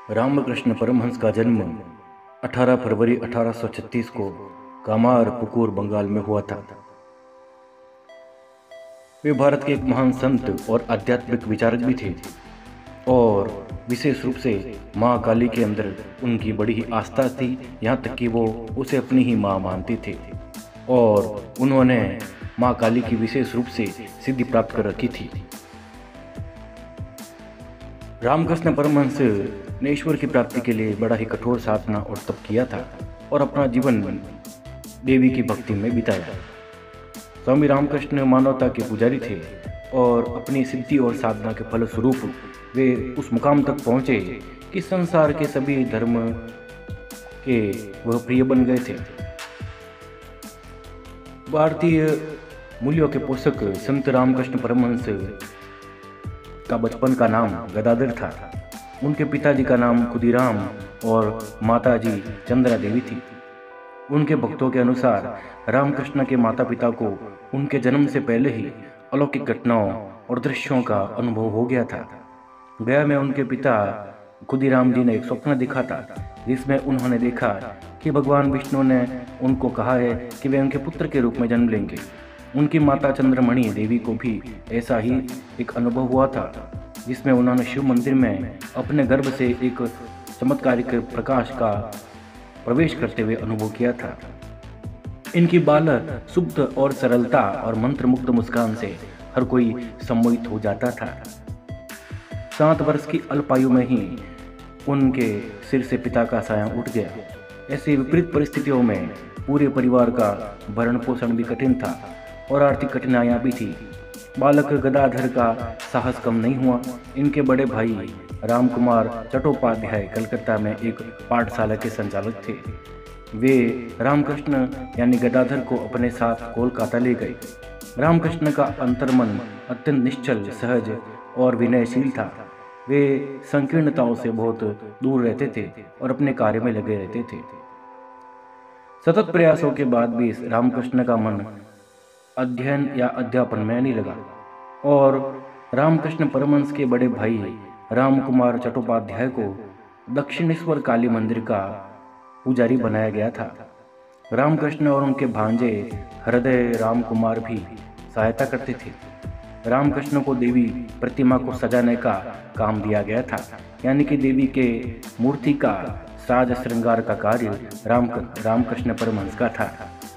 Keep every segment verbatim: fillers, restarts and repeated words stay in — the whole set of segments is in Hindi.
रामकृष्ण परमहंस का जन्म अठारह फरवरी अठारह सौ छत्तीस को कामार पुकुर बंगाल में हुआ था। वे भारत के एक महान संत और आध्यात्मिक विचारक भी थे और विशेष रूप से माँ काली के अंदर उनकी बड़ी ही आस्था थी, यहाँ तक कि वो उसे अपनी ही माँ मानते थे और उन्होंने माँ काली की विशेष रूप से सिद्धि प्राप्त कर रखी थी। रामकृष्ण परमहंस ने ईश्वर की प्राप्ति के लिए बड़ा ही कठोर साधना और तप किया था और अपना जीवन देवी की भक्ति में बिताया। स्वामी रामकृष्ण मानवता के पुजारी थे और अपनी सिद्धि और साधना के फलस्वरूप वे उस मुकाम तक पहुँचे कि संसार के सभी धर्म के वह प्रिय बन गए थे। भारतीय मूल्यों के पोषक संत रामकृष्ण परमहंस का बचपन का नाम गदाधर था। उनके पिताजी का नाम खुदीराम और माताजी चंद्रा देवी थी। उनके भक्तों के अनुसार रामकृष्ण के माता पिता को उनके जन्म से पहले ही अलौकिक घटनाओं और दृश्यों का अनुभव हो गया था। गया में उनके पिता खुदीराम जी ने एक स्वप्न देखा था जिसमें उन्होंने देखा कि भगवान विष्णु ने उनको कहा है कि वे उनके पुत्र के रूप में जन्म लेंगे। उनकी माता चंद्रमणि देवी को भी ऐसा ही एक अनुभव हुआ था जिसमें उन्होंने शिव मंदिर में अपने गर्भ से एक चमत्कारिक प्रकाश का प्रवेश करते हुए अनुभव किया था। इनकी बालक शुद्ध और सरलता और मंत्रमुग्ध मुस्कान से हर कोई सम्मोहित हो जाता था। सात वर्ष की अल्पायु में ही उनके सिर से पिता का साया उठ गया। ऐसी विपरीत परिस्थितियों में पूरे परिवार का भरण पोषण भी कठिन था और आर्थिक कठिनाइयाँ भी थी। बालक गदाधर का साहस कम नहीं हुआ। इनके बड़े भाई रामकुमार चट्टोपाध्याय कलकत्ता में एक पाठशाला के संचालक थे। वे रामकृष्ण यानी गदाधर को अपने साथ कोलकाता ले गए। रामकृष्ण का अंतर्मन अत्यंत निश्चल, सहज और विनयशील था। वे संकीर्णताओं से बहुत दूर रहते थे और अपने कार्य में लगे रहते थे। सतत प्रयासों के बाद भी रामकृष्ण का मन अध्ययन या अध्यापन में नहीं लगा और रामकृष्ण परमहंस के बड़े भाई रामकुमार चट्टोपाध्याय को दक्षिणेश्वर काली मंदिर का पुजारी बनाया गया था। रामकृष्ण और उनके भांजे हृदय रामकुमार भी सहायता करते थे। रामकृष्ण को देवी प्रतिमा को सजाने का काम दिया गया था, यानी कि देवी के मूर्ति का साज श्रृंगार का कार्य राम रामकृष्ण परमहंस का था।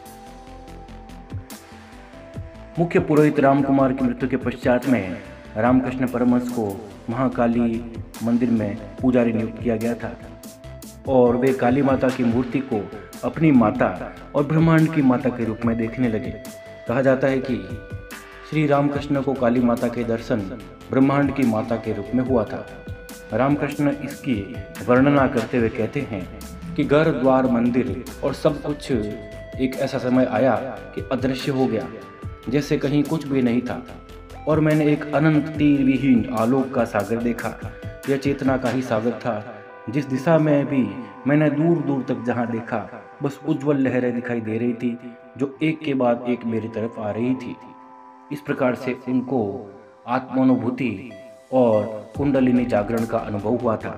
मुख्य पुरोहित रामकुमार की मृत्यु के पश्चात में रामकृष्ण परमहंस को महाकाली मंदिर में पुजारी नियुक्त किया गया था और वे काली माता की मूर्ति को अपनी माता और ब्रह्मांड की माता के रूप में देखने लगे। कहा जाता है कि श्री रामकृष्ण को काली माता के दर्शन ब्रह्मांड की माता के रूप में हुआ था। रामकृष्ण इसकी वर्णना करते हुए कहते हैं कि घर द्वार मंदिर और सब कुछ एक ऐसा समय आया कि अदृश्य हो गया, जैसे कहीं कुछ भी नहीं था और मैंने एक अनंत तीर विहीन आलोक का सागर देखा। यह चेतना का ही सागर था। जिस दिशा में भी मैंने दूर दूर तक जहां देखा बस उज्जवल लहरें दिखाई दे रही थी जो एक के बाद एक मेरी तरफ आ रही थी। इस प्रकार से उनको आत्मानुभूति और कुंडलिनी जागरण का अनुभव हुआ था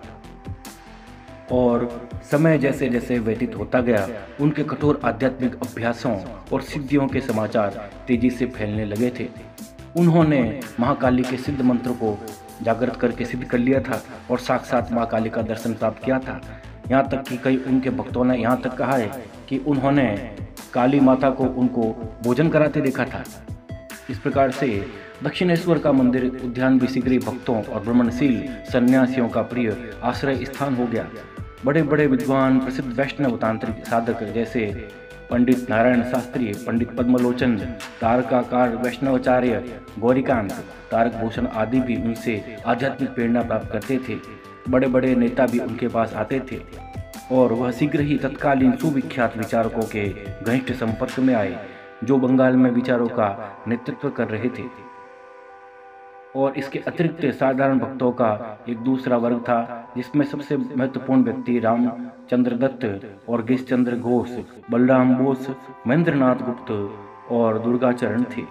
और समय जैसे जैसे व्यतीत होता गया उनके कठोर आध्यात्मिक अभ्यासों और सिद्धियों के समाचार तेजी से फैलने लगे थे। उन्होंने महाकाली के सिद्ध मंत्र को जागृत करके सिद्ध कर लिया था और साक्षात माँ काली का दर्शन प्राप्त किया था। यहाँ तक कि कई उनके भक्तों ने यहाँ तक कहा है कि उन्होंने काली माता को उनको भोजन कराते देखा था। इस प्रकार से दक्षिणेश्वर का मंदिर उद्यान भी शीघ्र भक्तों और भ्रमणशील सन्यासियों का प्रिय आश्रय स्थान हो गया। बड़े बड़े विद्वान, प्रसिद्ध वैष्णव तांत्रिक साधक जैसे पंडित नारायण शास्त्री, पंडित पद्मलोचन, तारकाकार वैष्णवाचार्य गौरीकांत, तारक भूषण आदि भी उनसे आध्यात्मिक प्रेरणा प्राप्त करते थे। बड़े बड़े नेता भी उनके पास आते थे और वह शीघ्र ही तत्कालीन सुविख्यात विचारकों के घनिष्ठ संपर्क में आए जो बंगाल में विचारों का नेतृत्व कर रहे थे। और इसके अतिरिक्त साधारण भक्तों का एक दूसरा वर्ग था जिसमें सबसे महत्वपूर्ण व्यक्ति रामचंद्र दत्त और गिरीश चंद्र घोष, बलराम बोस, महेंद्रनाथ गुप्त और दुर्गाचरण थे।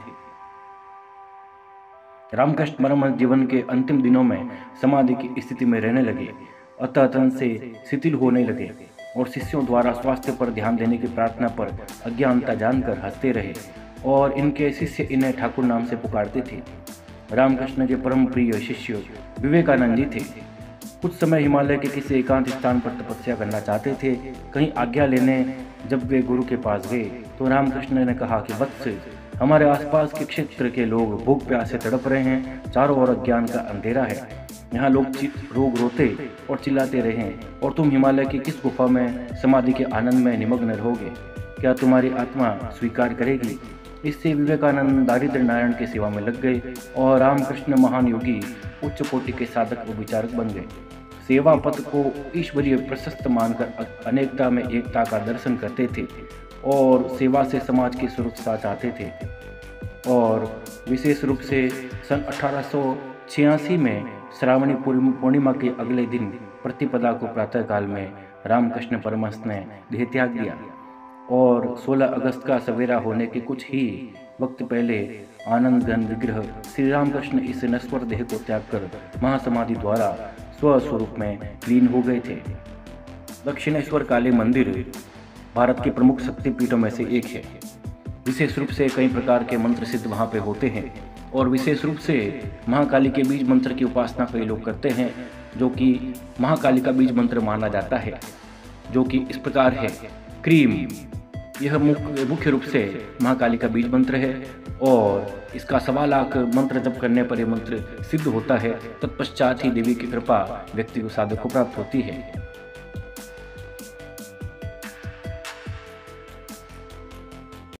रामकृष्ण परमहंस जीवन के अंतिम दिनों में समाधि की स्थिति में रहने लगे। अतः से शिथिल होने लगे और शिष्यों द्वारा स्वास्थ्य पर ध्यान देने की प्रार्थना पर अज्ञानता जानकर हंसते रहे और इनके शिष्य इन्हें ठाकुर नाम से पुकारते थे। रामकृष्ण के परम प्रिय शिष्य विवेकानंद जी थे। कुछ समय हिमालय के किसी एकांत स्थान पर तपस्या करना चाहते थे। कहीं आज्ञा लेने जब वे गुरु के पास गए तो रामकृष्ण ने कहा कि वत्स, हमारे आसपास के क्षेत्र के लोग भूख प्यास से तड़प रहे हैं, चारों ओर अज्ञान का अंधेरा है, यहाँ लोग रोग रोते और चिल्लाते रहे और तुम हिमालय की किस गुफा में समाधि के आनंद में निमग्न रहोगे? क्या तुम्हारी आत्मा स्वीकार करेगी? इससे विवेकानंद दारिद्र नारायण की सेवा में लग गए और रामकृष्ण महान योगी उच्च कोटि के साधक व विचारक बन गए। सेवा पथ को ईश्वरीय प्रशस्त मानकर अनेकता में एकता का दर्शन करते थे और सेवा से समाज की सुरक्षा चाहते थे। और विशेष रूप से सन अठारह सौ छियासी में श्रावणी पूर्णिमा के अगले दिन प्रतिपदा को प्रातःकाल में रामकृष्ण परमहंस ने देह त्याग दिया और सोलह अगस्त का सवेरा होने के कुछ ही वक्त पहले आनंद घन विग्रह श्री रामकृष्ण इस नश्वर देह को त्याग कर महासमाधि द्वारा स्वस्वरूप में लीन हो गए थे। दक्षिणेश्वर काली मंदिर भारत के प्रमुख शक्तिपीठों में से एक है। विशेष रूप से कई प्रकार के मंत्र सिद्ध वहाँ पे होते हैं और विशेष रूप से महाकाली के बीज मंत्र की उपासना कई लोग करते हैं, जो कि महाकाली का बीज मंत्र माना जाता है, जो कि इस प्रकार है। क्रीम, यह मुख्य मुख्य रूप से महाकाली का बीज मंत्र है और इसका सवा लाख मंत्र जप करने पर यह मंत्र सिद्ध होता है। तत्पश्चात ही देवी की कृपा व्यक्ति को साधक को प्राप्त होती है।